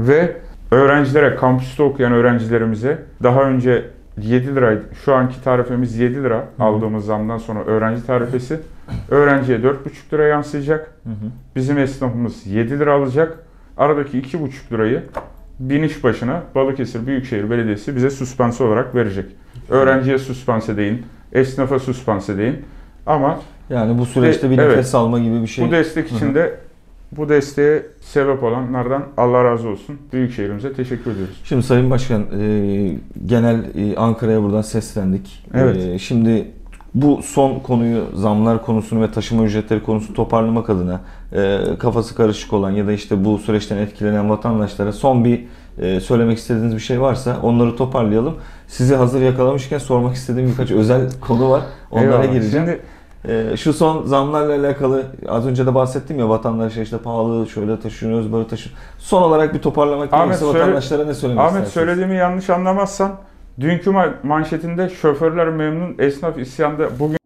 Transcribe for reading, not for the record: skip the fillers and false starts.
Ve öğrencilere, kampüste okuyan öğrencilerimize daha önce 7 liraydı. Şu anki tarifemiz 7 lira aldığımız zamdan sonra öğrenci tarifesi. Öğrenciye 4,5 lira yansıyacak. Bizim esnafımız 7 lira alacak. Aradaki 2,5 lirayı biniş başına Balıkesir Büyükşehir Belediyesi bize süspanse olarak verecek. Öğrenciye süspanse deyin, esnafa süspanse deyin. Ama yani bu süreçte bir nefes alma gibi bir şey. Bu destek için de bu desteğe sebep olanlardan Allah razı olsun. Büyükşehir'imize teşekkür ediyoruz. Şimdi Sayın Başkan, genel Ankara'ya buradan seslendik. Evet. Şimdi bu son konuyu, zamlar konusunu ve taşıma ücretleri konusunu toparlamak adına kafası karışık olan ya da işte bu süreçten etkilenen vatandaşlara son bir söylemek istediğiniz bir şey varsa onları toparlayalım. Sizi hazır yakalamışken sormak istediğim birkaç özel konu var. Onlara gireceğim. Şimdi şu son zamlarla alakalı az önce de bahsettim ya, vatandaşlar işte pahalı şöyle taşıyoruz böyle taşıyoruz. Son olarak bir toparlamak gerekirse vatandaşlara ne söylemek istersiniz? Ahmet, söylediğimi yanlış anlamazsan dünkü manşetinde şoförler memnun, esnaf isyanda, bugün